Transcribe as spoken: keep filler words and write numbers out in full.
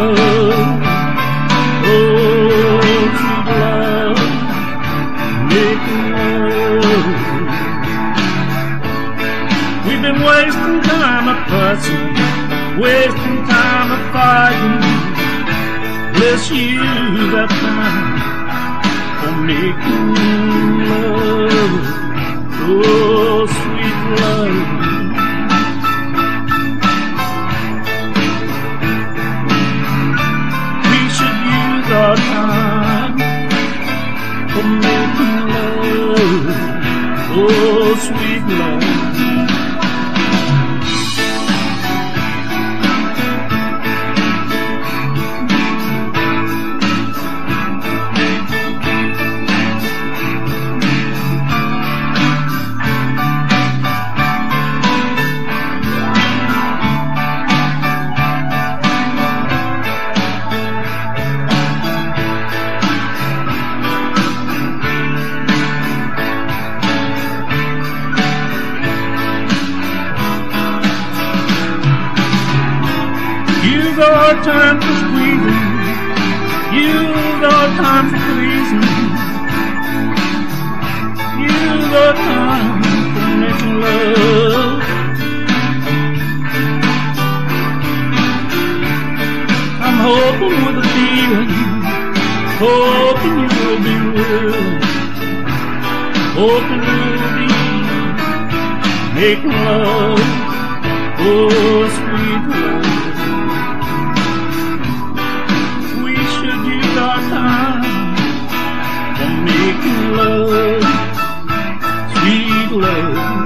love, oh, sweet love, making love. We've been wasting time a fussing, wasting time a fighting. Let's use that time for making love, oh, sweet love. We should use our time for making love, oh, sweet love. Use our time for squeezing, use our time for pleasing, use our time for making love. I'm hoping with a feeling, hoping you'll be willing, hoping we'll be making love, oh, sweet love. Making love, sweet love.